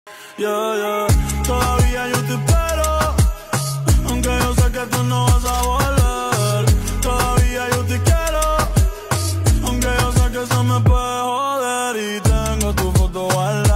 Yeah, yeah. Todavía yo te espero, aunque yo sé que tú no vas a volver. Todavía yo te quiero, aunque yo sé que eso me puede joder. Y tengo tu foto guardada